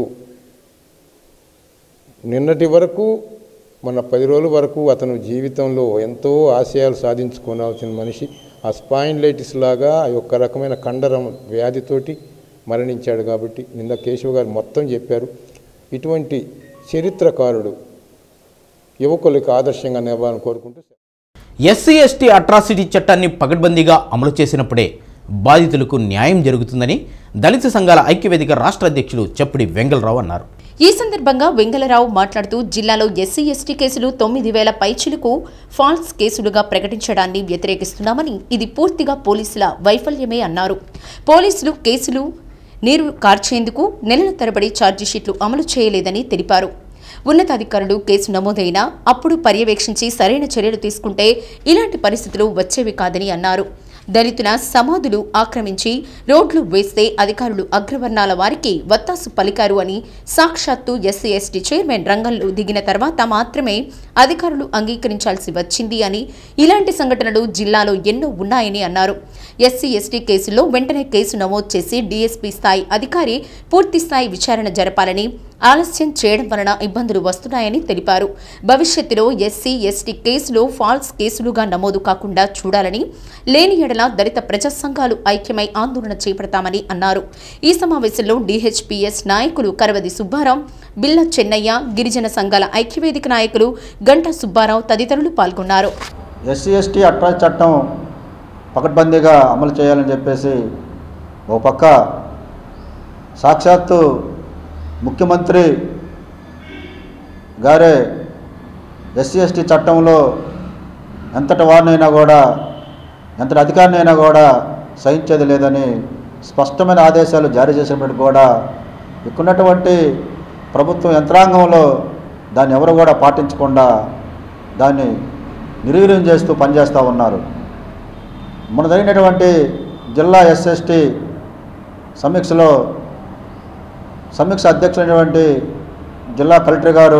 నిన్నటి వరకు, మన 10 రోజుల వరకు అతను జీవితంలో ఎంతో ఆశయాలు సాధించుకోవాల్సిన మనిషి ఆ స్పాండిలైటిస్ లాగా ఒక రకమైన కండరం వ్యాధితోటి మరణించాడు. కాబట్టి నిన్న కేశవ గారు మొత్తం చెప్పారు. ఇటువంటి చరిత్రకారుడు యువకులకు ఆదర్శంగా నిలవాలని కోరుకుంటూ. ఎస్సీ ఎస్టీ అట్రాసిటీ చట్టాన్ని పకడ్బందీగా అమలు చేసినప్పుడే బాధితులకు న్యాయం జరుగుతుందని దళిత సంఘాల ఐక్యవేదిక రాష్ట్ర అధ్యక్షులు చప్పిడి వెంగళరావు అన్నారు. ఈ సందర్భంగా వెంగళరావు మాట్లాడుతూ జిల్లాలో ఎస్సీ ఎస్టీ కేసులు 9,000 పైచిలకు ఫాల్స్ కేసులుగా ప్రకటించడాన్ని వ్యతిరేకిస్తున్నామని, ఇది పూర్తిగా పోలీసుల వైఫల్యమే అన్నారు. పోలీసులు కేసులు నీరు కార్చేందుకు నెలల తరబడి ఛార్జిషీట్లు అమలు చేయలేదని తెలిపారు. ఉన్నతాధికారులు కేసు నమోదైనా అప్పుడు పర్యవేక్షించి సరైన చర్యలు తీసుకుంటే ఇలాంటి పరిస్థితులు వచ్చేవి కాదని అన్నారు. దళితుల సమాధులు ఆక్రమించి రోడ్లు వేస్తే అధికారులు అగ్రవర్ణాల వారికి వత్తాసు పలికారు అని, సాక్షాత్తు ఎస్సీ ఎస్టీ చైర్మన్ రంగంలో దిగిన తర్వాత మాత్రమే అధికారులు అంగీకరించాల్సి వచ్చింది అని, ఇలాంటి సంఘటనలు జిల్లాలో ఎన్నో ఉన్నాయని అన్నారు. ఎస్సీ ఎస్టీ కేసులో వెంటనే కేసు నమోదు చేసి డీఎస్పీ స్థాయి అధికారి పూర్తిస్థాయి విచారణ జరపాలని, ఆలస్యం చేయడం వలన ఇబ్బందులు వస్తున్నాయని తెలిపారు. భవిష్యత్తులో ఎస్సీ ఎస్టీ కేసులో ఫాల్స్ కేసులుగా నమోదు కాకుండా చూడాలని, లేని ఎడల దళిత ప్రజా సంఘాలు ఐక్యమై ఆందోళన చేపడతామని అన్నారు. ఈ సమావేశంలో డీహెచ్పీఎస్ నాయకులు కరవది సుబ్బారావు, బిల్ల చెన్నయ్య, గిరిజన సంఘాల ఐక్యవేదిక నాయకులు గంటా సుబ్బారావు తదితరులు పాల్గొన్నారు. ఎస్సీ ఎస్టీ అట్రాసిటీ చట్టం పకడ్బందీగా అమలు చేయాలని చెప్పేసి ఓ పక్క సాక్షాత్తు ముఖ్యమంత్రి గారే ఎస్సీ ఎస్టీ చట్టంలో ఎంతటి వారినైనా కూడా, ఎంతటి అధికారినైనా కూడా సహించేది లేదని స్పష్టమైన ఆదేశాలు జారీ చేసినప్పటికీ కూడా ఇక్కడున్నటువంటి ప్రభుత్వం యంత్రాంగంలో దాన్ని ఎవరు కూడా పాటించకుండా దాన్ని నిర్వీర్యం చేస్తూ పనిచేస్తూ ఉన్నారు. మన జరిగినటువంటి జిల్లా ఎస్ఎస్టీ సమీక్షలో సమీక్ష అధ్యక్షులైనటువంటి జిల్లా కలెక్టర్ గారు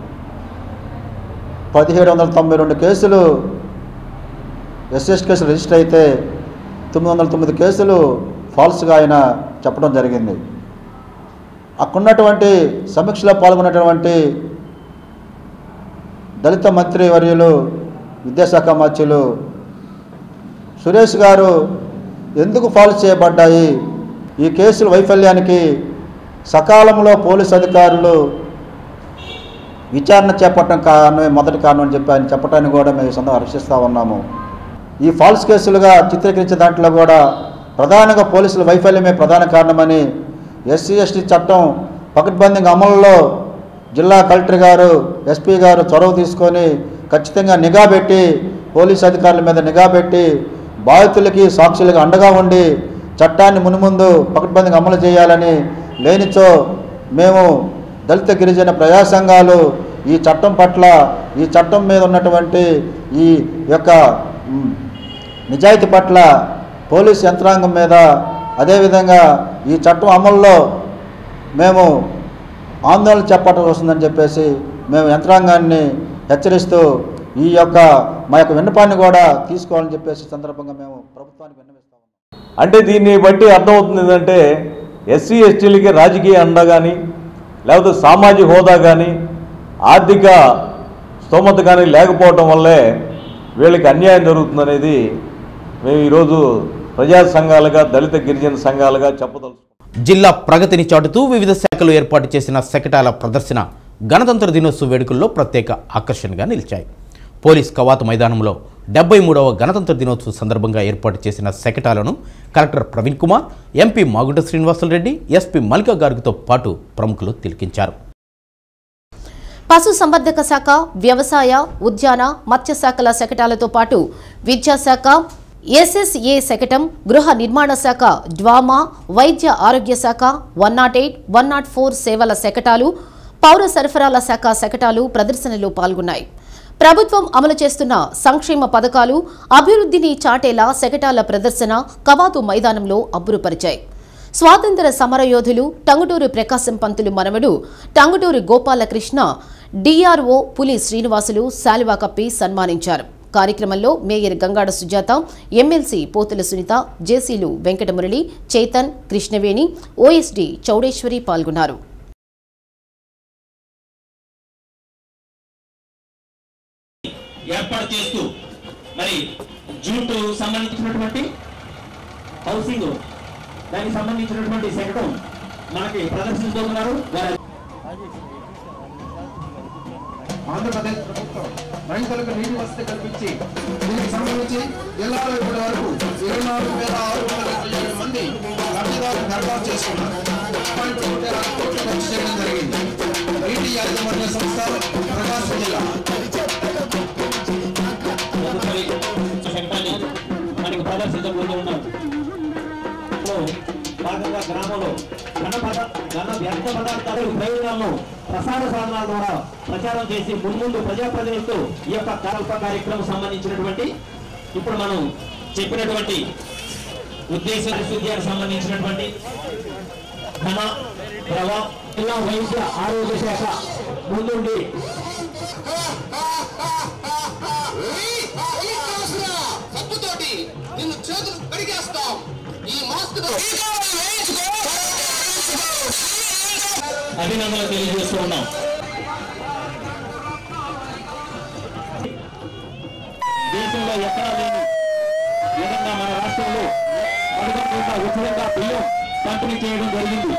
1792 కేసులు ఎస్ఎస్టీ కేసులు రిజిస్టర్ అయితే 909 కేసులు ఫాల్స్గా ఆయన చెప్పడం జరిగింది. అక్కడున్నటువంటి సమీక్షలో పాల్గొన్నటువంటి దళిత మంత్రి వర్యులు విద్యాశాఖ మంత్రులు సురేష్ గారు ఎందుకు ఫాల్స్ చేయబడ్డాయి, ఈ కేసుల వైఫల్యానికి సకాలంలో పోలీసు అధికారులు విచారణ చేపట్టడం కారణమే మొదటి కారణం అని చెప్పి ఆయన చెప్పడాన్ని కూడా మేము సొంతంగా హర్షిస్తూ ఉన్నాము. ఈ ఫాల్స్ కేసులుగా చిత్రీకరించే దాంట్లో కూడా ప్రధానంగా పోలీసుల వైఫల్యమే ప్రధాన కారణమని, ఎస్సీ ఎస్టీ చట్టం పకడ్బందీగా అమలులో జిల్లా కలెక్టర్ గారు, ఎస్పీ గారు చొరవ తీసుకొని ఖచ్చితంగా నిఘా పెట్టి, పోలీసు అధికారుల మీద నిఘా పెట్టి బాధితులకి సాక్షులకు అండగా ఉండి చట్టాన్ని మునుముందు పకడ్బందీగా అమలు చేయాలని, లేనిచో మేము దళిత గిరిజన ప్రజా సంఘాలు ఈ చట్టం పట్ల, ఈ చట్టం మీద ఉన్నటువంటి ఈ యొక్క నిజాయితీ పట్ల, పోలీసు యంత్రాంగం మీద, అదేవిధంగా ఈ చట్టం అమల్లో మేము ఆందోళన చేపట్టాల్సి వస్తుందని చెప్పేసి మేము యంత్రాంగాన్ని హెచ్చరిస్తూ ఈ యొక్క మా యొక్క విన్నపాన్ని కూడా తీసుకోవాలని చెప్పేసి సందర్భంగా మేము ప్రభుత్వానికి విన్నవిస్తాం. అంటే దీన్ని బట్టి అర్థమవుతుంది ఏంటంటే ఎస్సీ ఎస్టీలకి రాజకీయ అండ కానీ, లేకపోతే సామాజిక హోదా కానీ, ఆర్థిక స్తోమత కానీ లేకపోవటం వల్లే వీళ్ళకి అన్యాయం జరుగుతుందనేది మేము ఈరోజు ప్రజా సంఘాలుగా, దళిత గిరిజన సంఘాలుగా చెప్పదలుచుకున్నాం. జిల్లా ప్రగతిని చాటుతూ వివిధ శాఖలు ఏర్పాటు చేసిన శకటాల ప్రదర్శన గణతంత్ర దినోత్సవ వేడుకల్లో ప్రత్యేక ఆకర్షణగా నిలిచాయి. పోలీస్ కవాతు మైదానంలో 73వ గణతంత్ర దినోత్సవం సందర్భంగా ఏర్పాటు చేసిన శకటాలను collector Praveen Kumar, MP Magunta Srinivasulareddy, SP Mallika గార్గ్తో పాటు ప్రముఖులు తిలకించారు. పశుసంవర్ధక శాఖ, వ్యవసాయ, ఉద్యాన, మత్స్యశాఖల శకటాలతో పాటు విద్యాశాఖ, ఎస్ఎస్ఏ శకటం, గృహ నిర్మాణ శాఖ, డ్వామా, వైద్య ఆరోగ్య శాఖ, 108, 104 సేవల శకటాలు, పౌర సరఫరాల శాఖ శకటాలు ప్రదర్శనలో పాల్గొన్నాయి. ప్రభుత్వం అమలు చేస్తున్న సంక్షేమ పథకాలు, అభివృద్ధిని చాటేలా శకటాల ప్రదర్శన కవాతు మైదానంలో అబ్బురుపరిచాయి. స్వాతంత్ర సమరయోధులు టంగుటూరు ప్రకాశం పంతులు మనవడు టంగుటూరు గోపాలకృష్ణ, డిఆర్ఓ పులి శ్రీనివాసులు శాలువా కప్పి సన్మానించారు. కార్యక్రమంలో మేయర్ గంగాడ సుజాత, ఎమ్మెల్సీ పోతుల సునీత, జేసీలు వెంకటమురళి, చేతన్, కృష్ణవేణి, ఓఎస్డీ చౌడేశ్వరి పాల్గొన్నారు. ఏర్పాటు చేస్తూ మరి జూట్ సంబంధించినటువంటి హౌసింగ్ దానికి సంబంధించినటువంటి శకటం మనకి ప్రదర్శించుతున్నారు. ఆంధ్రప్రదేశ్ ప్రభుత్వం రైతులకు నీటి వసతి కల్పించి దీనికి సంబంధించి జిల్లాలో ఇప్పటి వరకు 24,627 మంది లబ్ధిదారులు దరఖాస్తు చేసుకున్నారు. 1.26 కోట్లు ఖర్చు చేయడం జరిగింది. నీటి యాజమాన్య సంస్థ ప్రకాశం జిల్లా మనకి ప్రదర్శించబోతూ ఉన్నారు. భాగంగా గ్రామ కార్యక్రమంలో ఘన వ్యర్థ పదార్థాలు ప్రయోజనాలను ప్రసార సాధనాల ద్వారా ప్రచారం చేసి ముందు ప్రజాప్రతినిధులతో ఈ యొక్క కార్యక్రమం సంబంధించినటువంటి ఇప్పుడు మనం చెప్పినటువంటి ఉద్దేశ విశ్వవిద్యాలకు సంబంధించినటువంటి ఘన ద్రవ జిల్లా వైద్య ఆరోగ్య శాఖ ముందుండి సబ్బుతోటి నిన్ను చేతులు కడిగేస్తాం. ఈ మాస్క్ అభినందనలు తెలియజేస్తూ ఉన్నాం. దేశంలో ఎక్కడా లేని విధంగా మన రాష్ట్రంలో ఉచితంగా బియ్యం పంపిణీ చేయడం జరిగింది.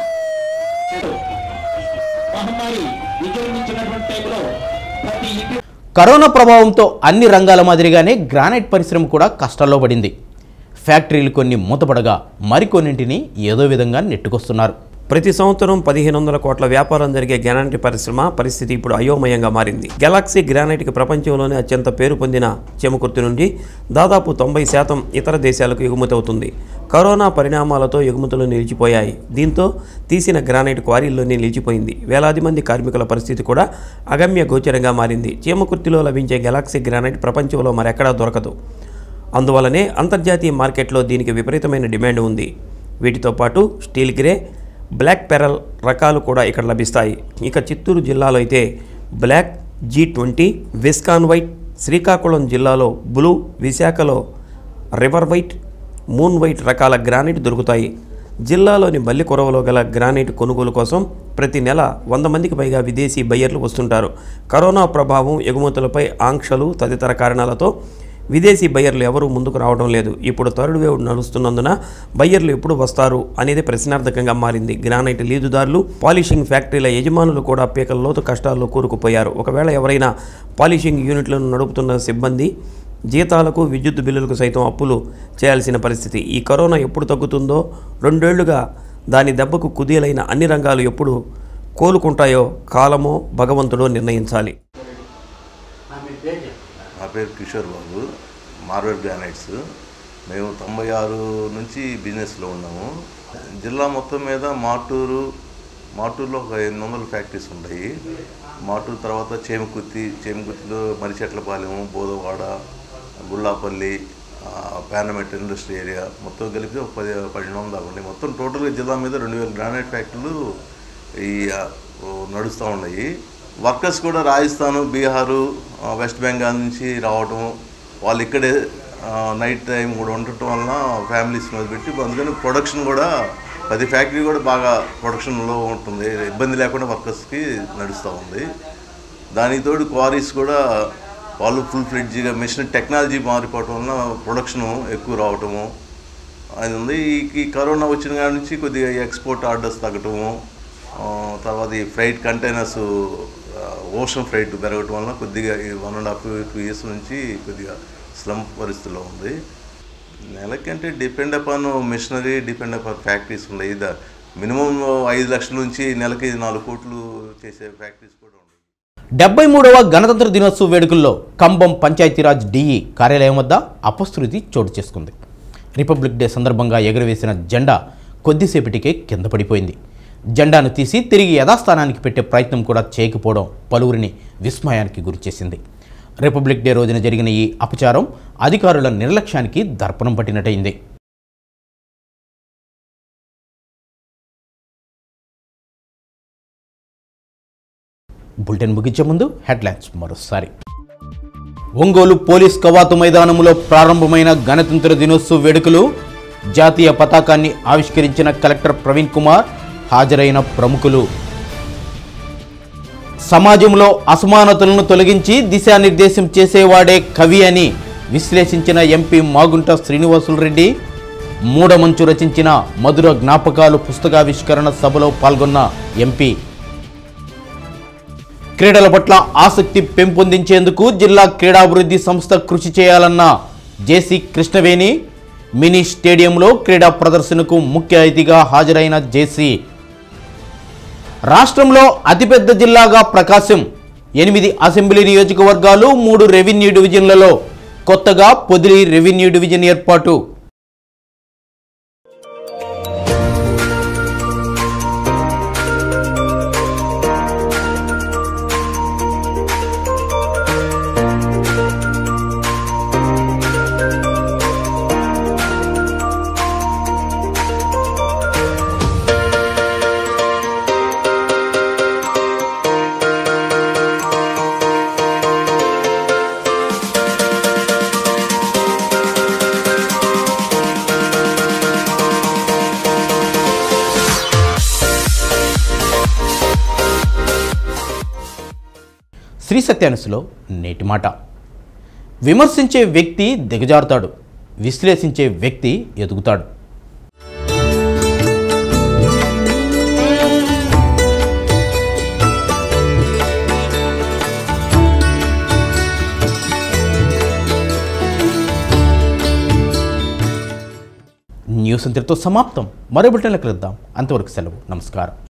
మహమ్మారి విజృంభించినటువంటి టైంలో ప్రతి ఇంటి కరోనా ప్రభావంతో అన్ని రంగాల మాదిరిగానే గ్రానైట్ పరిశ్రమ కూడా కష్టాల్లో పడింది. ఫ్యాక్టరీలు కొన్ని మూతపడగా మరికొన్నింటిని ఏదో విధంగా నెట్టుకొస్తున్నారు. ప్రతి సంవత్సరం 1500 కోట్ల వ్యాపారం జరిగే గ్రానైట్ పరిశ్రమ పరిస్థితి ఇప్పుడు అయోమయంగా మారింది. గెలాక్సీ గ్రానైట్కి ప్రపంచంలోనే అత్యంత పేరు పొందిన చెమకుర్తి నుండి దాదాపు 90% ఇతర దేశాలకు ఎగుమతి అవుతుంది. కరోనా పరిణామాలతో ఎగుమతులు నిలిచిపోయాయి. దీంతో తీసిన గ్రానైట్ క్వారీల్లోనే నిలిచిపోయింది. వేలాది మంది కార్మికుల పరిస్థితి కూడా అగమ్య గోచరంగా మారింది. చెమకుర్తిలో లభించే గెలాక్సీ గ్రానైట్ ప్రపంచంలో మరెక్కడా దొరకదు. అందువలనే అంతర్జాతీయ మార్కెట్లో దీనికి విపరీతమైన డిమాండ్ ఉంది. వీటితో పాటు స్టీల్ గ్రే, బ్లాక్ పెరల్ రకాలు కూడా ఇక్కడ లభిస్తాయి. ఇక చిత్తూరు జిల్లాలో అయితే బ్లాక్, G20, విస్కాన్ వైట్, శ్రీకాకుళం జిల్లాలో బ్లూ, విశాఖలో రివర్ వైట్, మూన్ వైట్ రకాల గ్రానైట్ దొరుకుతాయి. జిల్లాలోని బల్లికొరవలో గల గ్రానైట్ కొనుగోలు కోసం ప్రతి నెల 100 మందికి పైగా విదేశీ బయ్యర్లు వస్తుంటారు. కరోనా ప్రభావం, ఎగుమతులపై ఆంక్షలు తదితర కారణాలతో విదేశీ బయ్యర్లు ఎవరూ ముందుకు రావడం లేదు. ఇప్పుడు థర్డ్ వేవ్ నడుస్తున్నందున బయ్యర్లు ఎప్పుడు వస్తారు అనేది ప్రశ్నార్థకంగా మారింది. గ్రానైట్ లీజుదారులు, పాలిషింగ్ ఫ్యాక్టరీల యజమానులు కూడా పీకల్లోతు కష్టాల్లో కూరుకుపోయారు. ఒకవేళ ఎవరైనా పాలిషింగ్ యూనిట్లను నడుపుతున్న సిబ్బంది జీతాలకు, విద్యుత్ బిల్లులకు సైతం అప్పులు చేయాల్సిన పరిస్థితి. ఈ కరోనా ఎప్పుడు తగ్గుతుందో, 2 ఏళ్లుగా దాని దెబ్బకు కుదేలైన అన్ని రంగాలు ఎప్పుడు కోలుకుంటాయో కాలమో భగవంతుడో నిర్ణయించాలి. నా పేరు కిషోర్ బాబు, మార్వెల్ గ్రానైట్స్. మేము 96 నుంచి బిజినెస్లో ఉన్నాము. జిల్లా మొత్తం మీద మాటూరులో ఒక 800 ఫ్యాక్టరీస్ ఉంటాయి. మాటూరు తర్వాత చేమకుర్తిలో మరిచెట్లపాలెం, బోధవాడ, గుల్లాపల్లి, పానమెట్ ఇండస్ట్రీ ఏరియా మొత్తం కలిపి ఒక 1200 దాకా ఉన్నాయి. మొత్తం టోటల్గా జిల్లా మీద 2000 గ్రానైట్ ఫ్యాక్టరీలు నడుస్తూ ఉన్నాయి. వర్కర్స్ కూడా రాజస్థాన్, బీహారు, వెస్ట్ బెంగాల్ నుంచి రావటం, వాళ్ళు ఇక్కడే నైట్ టైం కూడా ఉండటం వలన ఫ్యామిలీస్ మీద పెట్టి అందుకని ప్రొడక్షన్ కూడా 10 ఫ్యాక్టరీ కూడా బాగా ప్రొడక్షన్లో ఉంటుంది. ఇబ్బంది లేకుండా వర్కర్స్కి నడుస్తూ ఉంది. దానికి తోడు క్వారీస్ కూడా వాళ్ళు ఫుల్ ఫ్లెడ్జ్గా మిషన్ టెక్నాలజీ మారిపోవటం వలన ప్రొడక్షను ఎక్కువ రావటము అది ఉంది. ఈ కరోనా వచ్చిన కాడి నుంచి కొద్దిగా ఎక్స్పోర్ట్ ఆర్డర్స్ తగ్గటము, తర్వాత ఈ ఫ్రైట్ కంటైనర్స్ ఓషన్ ఫ్రైట్ పెరగటం వలన కొద్దిగా ఈ 1.5-2 years నుంచి కొద్దిగా స్లమ్ పరిస్థితిలో ఉంది. నెలకంటే depend upon machinery, depend upon factories ఉన్నాయి. మినిమం 5 లక్షల నుంచి నెలకి 4 కోట్లు చేసే ఫ్యాక్టరీస్ కూడా ఉన్నాయి. 73వ గణతంత్ర దినోత్సవ వేడుకల్లో కంబం పంచాయతీరాజ్ డిఈ కార్యాలయం వద్ద అపశృతి చోటు చేసుకుంది. రిపబ్లిక్ డే సందర్భంగా ఎగురవేసిన జెండా కొద్దిసేపటికే కింద పడిపోయింది. జెండాను తీసి తిరిగి యథాస్థానానికి పెట్టే ప్రయత్నం కూడా చేయకపోవడం పలువురిని విస్మయానికి గురిచేసింది. రిపబ్లిక్ డే రోజున జరిగిన ఈ అపచారం అధికారుల నిర్లక్ష్యానికి దర్పణం పట్టినట్టయింది. బులెటిన్ ముగించే ముందు హెడ్లైన్స్ మరోసారి. ఒంగోలు పోలీస్ కవాతు మైదానంలో ప్రారంభమైన గణతంత్ర దినోత్సవ వేడుకలు. జాతీయ పతాకాన్ని ఆవిష్కరించిన కలెక్టర్ ప్రవీణ్ కుమార్, హాజరైన ప్రముఖులు. సమాజంలో అసమానతలను తొలగించి దిశానిర్దేశం చేసేవాడే కవి అని విశ్లేషించిన ఎంపీ మాగుంట శ్రీనివాసులరెడ్డి. మూడమంచు రచించిన మధుర జ్ఞాపకాలు పుస్తకావిష్కరణ సభలో పాల్గొన్న ఎంపీ. క్రీడల పట్ల ఆసక్తి పెంపొందించేందుకు జిల్లా క్రీడాభివృద్ధి సంస్థ కృషి చేయాలన్న జేసీ కృష్ణవేణి. మినీ స్టేడియంలో క్రీడా ప్రదర్శనకు ముఖ్య అతిథిగా హాజరైన జేసీ. రాష్ట్రంలో అతిపెద్ద జిల్లాగా ప్రకాశం. 8 అసెంబ్లీ నియోజకవర్గాలు, 3 రెవెన్యూ డివిజన్లలో కొత్తగా పొదిలి రెవెన్యూ డివిజన్ ఏర్పాటు. శ్రీ సత్యానుసులో నేటి మాట. విమర్శించే వ్యక్తి దిగజారుతాడు, విశ్లేషించే వ్యక్తి ఎదుగుతాడు. న్యూస్ అంతటితో సమాప్తం. మరో బులెటిన్లో కలుద్దాం. అంతవరకు సెలవు. నమస్కారం.